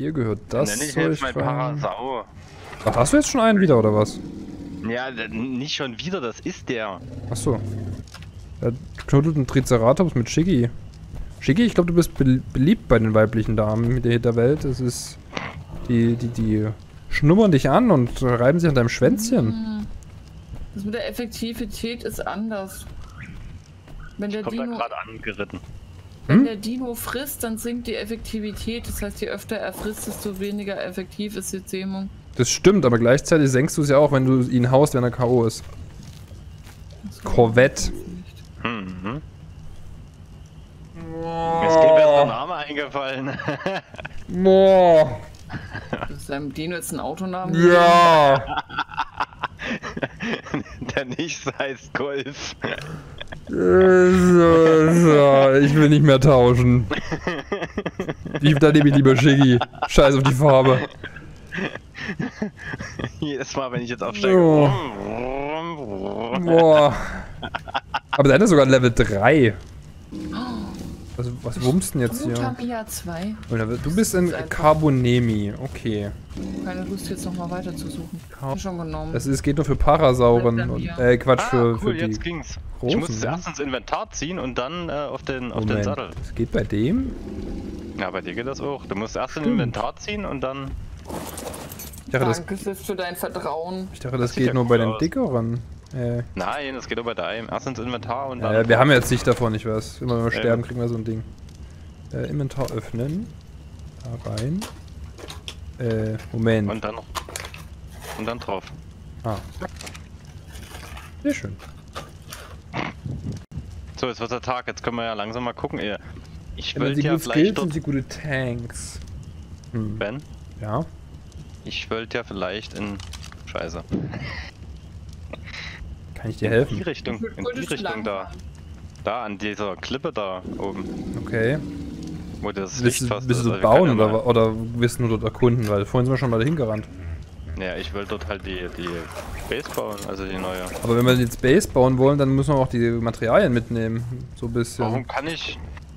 Hier gehört das Nenn ich Zeug jetzt mein rein. Parasau. Ach, hast du jetzt schon einen wieder, oder was? Ja, nicht schon wieder, das ist der. Achso. Er knuddelt einen Triceratops mit Shiggy. Shiggy, ich glaube, du bist beliebt bei den weiblichen Damen mit der Welt. Es ist... Die schnuppern dich an und reiben sich an deinem Schwänzchen. Das mit der Effektivität ist anders. Wenn der Kommt da Dino... gerade angeritten. Wenn der Dino frisst, dann sinkt die Effektivität. Das heißt, je öfter er frisst, desto weniger effektiv ist die Zähmung. Das stimmt, aber gleichzeitig senkst du es ja auch, wenn du ihn haust, wenn er K.O. ist. Corvette. Mhm. Mir ist kein besserer Name eingefallen. Boah. Ist deinem Dino jetzt ein Autonamen? Ja. Der nicht heißt Golf. Ich will nicht mehr tauschen. Da nehme ich lieber Shiggy. Scheiß auf die Farbe. Jedes Mal, wenn ich jetzt aufsteige. Oh. Boah. Aber deiner ist sogar Level 3. Was wummst denn jetzt hier? Tamiya 2. Du bist in Carbonemi, okay. Keine Lust jetzt nochmal weiter zu suchen. Schon genommen. Das geht nur für Parasauren und Quatsch cool, für die jetzt ging's. Ich muss zuerst ins Inventar ziehen und dann auf den Sattel. Das geht bei dem? Ja, bei dir geht das auch. Du musst erst ins Inventar ziehen und dann... Ich dachte, Danke für dein Vertrauen. Ich dachte, das geht nur bei den dickeren. Nein, das geht nur bei deinem. Erst ins Inventar und dann... wir haben ja jetzt Sicht davon, ich weiß. Immer wenn wir sterben, kriegen wir so ein Ding. Inventar öffnen. Da rein. Moment. Und dann drauf. Ah. Sehr schön. So, jetzt wird der Tag. Jetzt können wir ja langsam mal gucken. Ich Wenn wollte sie ja gut vielleicht skillt, dort... sind sie gute Tanks. Ben? Ja? Ich wollte ja vielleicht in... Scheiße. Kann ich dir helfen? In die Richtung da. Da, an dieser Klippe da oben. Okay. Wo das Willst Licht fast du ist. dort Also wir bauen können ja oder willst du nur dort erkunden? Weil vorhin sind wir schon mal dahin gerannt. Ja, ich will dort halt die Base bauen, also die neue. Aber wenn wir jetzt Base bauen wollen, dann müssen wir auch die Materialien mitnehmen. So ein bisschen. Warum kann ich...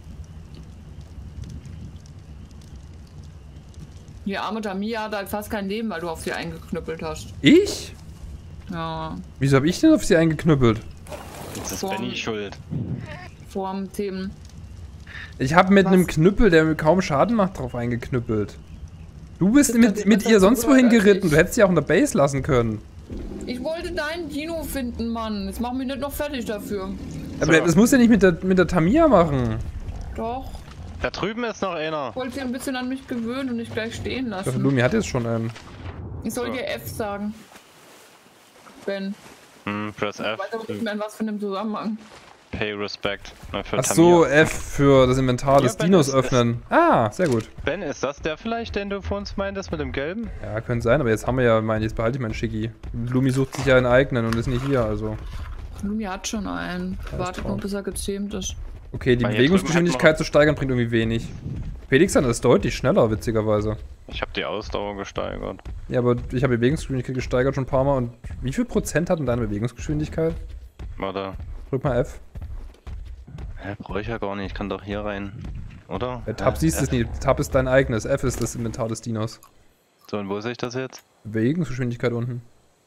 Die arme Tamiya hat halt fast kein Leben, weil du auf sie eingeknüppelt hast. Ich? Ja. Wieso habe ich denn auf sie eingeknüppelt? Jetzt ist Benny schuld. Vorm Themen. Ich habe mit einem Knüppel, der mir kaum Schaden macht, drauf eingeknüppelt. Du bist mit ihr sonst wohin geritten. Du hättest sie auch in der Base lassen können. Ich wollte deinen Dino finden, Mann. Jetzt mach mich nicht noch fertig dafür. Aber das musst du ja nicht mit der Tamiya machen. Doch. Da drüben ist noch einer. Ich wollte sie ein bisschen an mich gewöhnen und nicht gleich stehen Ich dachte, lassen. Lumi hat jetzt schon einen. Ich soll dir F sagen. Ben. Press F. Ich weiß aber nicht mehr in was für einem Zusammenhang. Pay Respect. Für Ach so, Tamiya. F für das Inventar des Ben, Dinos öffnen. Ah, sehr gut. Ben, ist das der vielleicht, den du vor uns meintest mit dem Gelben? Ja, könnte sein, aber jetzt haben wir ja, jetzt behalte ich meinen Schicki. Lumi sucht sich ja einen eigenen und ist nicht hier, also. Lumi hat schon einen. Wartet nur, bis er gezähmt ist. Okay, die Weil hier Bewegungsgeschwindigkeit zu steigern bringt irgendwie wenig. Felixan ist deutlich schneller, witzigerweise. Ich habe die Ausdauer gesteigert. Ja, aber ich habe Bewegungsgeschwindigkeit gesteigert schon ein paar Mal und wie viel Prozent hat denn deine Bewegungsgeschwindigkeit? Warte. Drück mal F. Hä, brauche ich ja gar nicht. Ich kann doch hier rein. Oder? Bei Tab siehst du es nicht. Tab ist dein eigenes. F ist das Inventar des Dinos. So, und wo sehe ich das jetzt? Bewegungsgeschwindigkeit unten.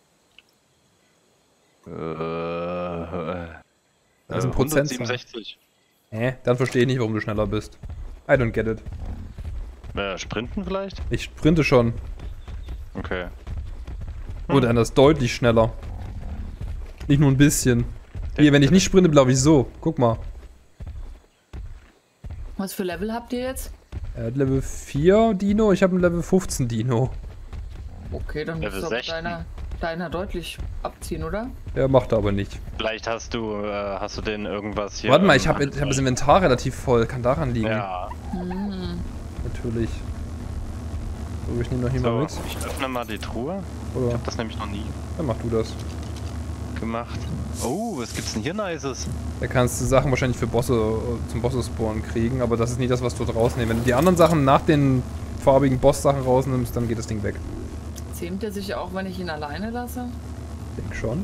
Also ein Prozent. 167. Dann verstehe ich nicht, warum du schneller bist. I don't get it. Sprinten vielleicht? Ich sprinte schon. Okay. Und einer ist deutlich schneller. Nicht nur ein bisschen. Hier, wenn ich nicht sprinte, glaube ich so. Guck mal. Was für Level habt ihr jetzt? Er hat Level 4 Dino, ich habe ein Level 15 Dino. Okay, dann Level muss 16. deiner deutlich abziehen, oder? Er macht er aber nicht. Vielleicht hast du den irgendwas hier. Warte mal, ich hab das Inventar relativ voll. Kann daran liegen. Ja. Natürlich. So, ich nehme noch hier mal mit. Ich öffne mal die Truhe. Oder? Ich habe das nämlich noch nie Dann mach du das. gemacht. Oh, was gibt's denn hier Nices? Da kannst du Sachen wahrscheinlich für Bosse zum Bosse-Spawnen kriegen, aber das ist nicht das, was du dort rausnimmst. Wenn du die anderen Sachen nach den farbigen Boss-Sachen rausnimmst, dann geht das Ding weg. Zähmt er sich auch, wenn ich ihn alleine lasse? Ich denke schon.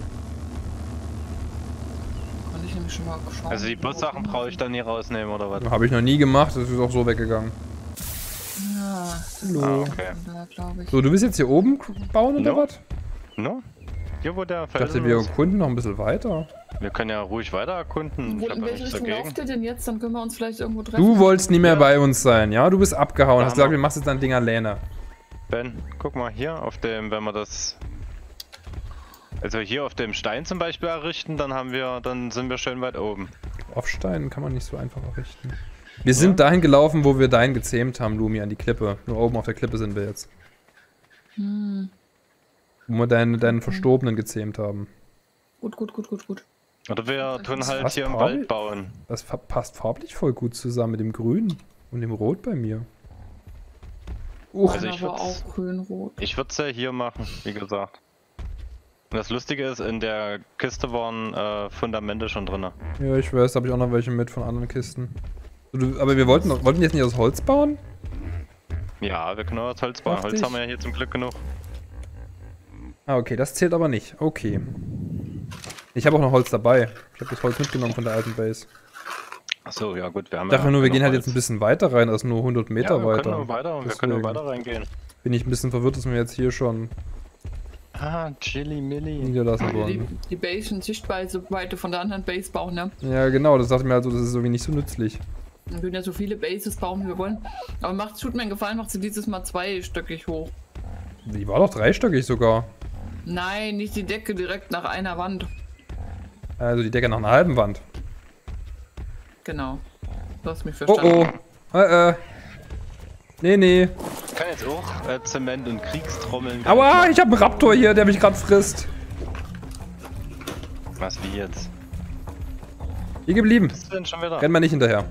Kann ich nämlich schon mal schauen. Also die Boss-Sachen brauche ich dann nie rausnehmen, oder was? Habe ich noch nie gemacht, das ist auch so weggegangen. Ja. Hallo. Okay. Da, glaube ich. So, du willst jetzt hier oben bauen oder No. was? No? Hier wo der Ich dachte, wir erkunden noch ein bisschen weiter. Wir können ja ruhig weiter erkunden. Wo, Ich hab in ja welche nichts Richtung dagegen. lauft ihr denn jetzt? Dann können wir uns vielleicht irgendwo treffen. Du wolltest nie mehr Ja. bei uns sein, ja? Du bist abgehauen. Hast Hammer. gesagt, wir machst jetzt dein Ding alleine. Ben, guck mal hier auf dem, wenn wir das... Also hier auf dem Stein zum Beispiel errichten, dann sind wir schön weit oben. Auf Steinen kann man nicht so einfach errichten. Wir sind dahin gelaufen, wo wir deinen gezähmt haben, Lumi, an die Klippe. Nur oben auf der Klippe sind wir jetzt. Hm. Wo wir deinen Verstorbenen gezähmt haben. Gut. Oder wir tun halt Was, hier im Paul? Wald bauen. Das passt farblich voll gut zusammen mit dem Grün und dem Rot bei mir. Also Aber ich würd's- auch grün-rot. Ich würde es ja hier machen, wie gesagt. Und das Lustige ist, in der Kiste waren Fundamente schon drin. Ja, ich weiß, da habe ich auch noch welche mit von anderen Kisten. Aber wir wollten jetzt nicht aus Holz bauen? Ja, wir können auch aus Holz bauen. Dachte Holz ich. haben wir ja hier zum Glück genug. Ah, okay, das zählt aber nicht. Okay. Ich habe auch noch Holz dabei. Ich habe das Holz mitgenommen von der alten Base. Achso, ja gut, wir haben Ich dachte nur, wir genug gehen halt Holz. jetzt ein bisschen weiter rein, als nur 100 Meter ja, wir weiter. Können nur weiter und wir können nur Deswegen weiter reingehen. bin ich ein bisschen verwirrt, dass wir jetzt hier schon Ah, Chili Milli. niederlassen Die, wollen. die Base in Sichtweite von der anderen Base bauen, ne? Ja, genau, das dachte ich mir also, das ist irgendwie nicht so nützlich. Wir können ja so viele Bases bauen, wie wir wollen. Aber tut mir einen Gefallen, macht sie dieses Mal zweistöckig hoch. Die war doch dreistöckig sogar. Nein, nicht die Decke direkt nach einer Wand. Also die Decke nach einer halben Wand. Genau. Du hast mich Oh verstanden. oh. Nee. Ich kann jetzt auch Zement und Kriegstrommeln. Aua, ich habe einen Raptor hier, der mich gerade frisst. Was, wie jetzt? Hier geblieben. Bist du denn schon wieder? Renn mal nicht hinterher.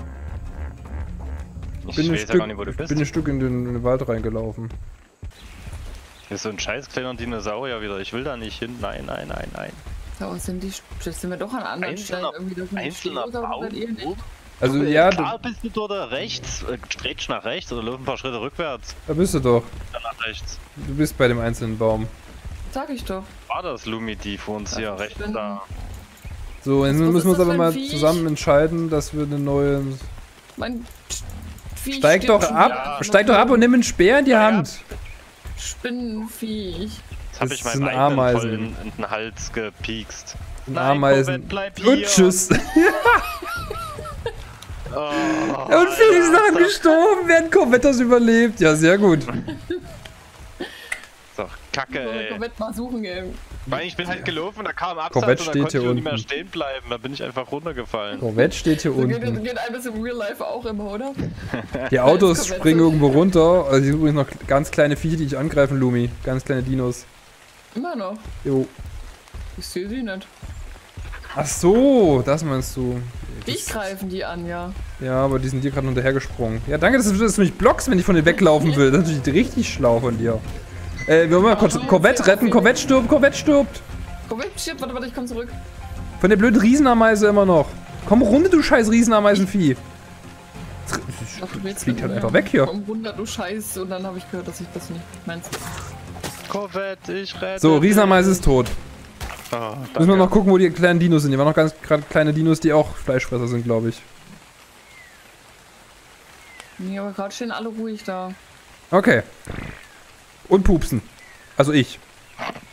Ich Bin ein weiß ja Stück, gar nicht, wo du bist. bin ein Stück in den Wald reingelaufen. Hier ist so ein scheiß kleiner Dinosaurier wieder. Ich will da nicht hin. Nein. So, sind wir doch an anderen Stellen irgendwie. Da sind die Einzelner Schläger, Baum. seid ihr nicht? Also ja, Klar bist du dort rechts. Stretch nach rechts oder lauf ein paar Schritte rückwärts. da bist du doch. Dann nach rechts. Du bist bei dem einzelnen Baum. Sag ich doch. War das Lumi, die vor uns hier rechts bin- da? So, jetzt Was müssen ist wir uns das aber für ein mal Viech? zusammen entscheiden, dass wir eine neue... Mein Viech Steig steht doch schon ab! wieder. Steig doch ab und nimm einen Speer in die Hand! Spinnenviech. Jetzt hab Das ich sind meinem eigenen Ameisen. voll in den Hals gepiekst. Ein Nein, Ameisen. Corvette, bleib Und hier. tschüss! Oh, Und Felix ist daran gestorben, während Corvette das überlebt. Ja, sehr gut. So, Kacke, ey. Corvette mal suchen, ey. Weil ich bin halt gelaufen, da kam Absatz Corvette und da steht konnte ich hier auch nicht mehr unten. stehen bleiben. Da bin ich einfach runtergefallen. Corvette steht hier So geht unten. ein bisschen Real Life auch immer, oder? Die Autos Corvette. springen irgendwo runter. Also hier sind übrigens noch ganz kleine Viecher, die dich angreifen, Lumi. Ganz kleine Dinos. Immer noch. Jo. Ich sehe sie nicht. Ach so, das meinst du. Ich greifen die an, ja. Ja, aber die sind dir gerade hinterhergesprungen. Ja, danke, dass du mich blockst, wenn ich von dir weglaufen will. Das ist natürlich richtig schlau von dir. Wir wollen mal kurz Corvette retten. Corvette stirbt, Corvette stirbt. Corvette stirbt, warte, ich komm zurück. Von der blöden Riesenameise immer noch. Komm runter, du scheiß Riesenameisenvieh. Ach, du willst Fliegt mit halt mir. einfach weg hier. Komm runter, du Scheiß. Und dann habe ich gehört, dass ich das nicht meinst. Corvette, ich rette. So, Riesenameise ist tot. Oh, Müssen wir noch gucken, wo die kleinen Dinos sind. Die waren noch ganz gerade kleine Dinos, die auch Fleischfresser sind, glaube ich. Nee, aber gerade stehen alle ruhig da. Okay. Und pupsen. Also ich.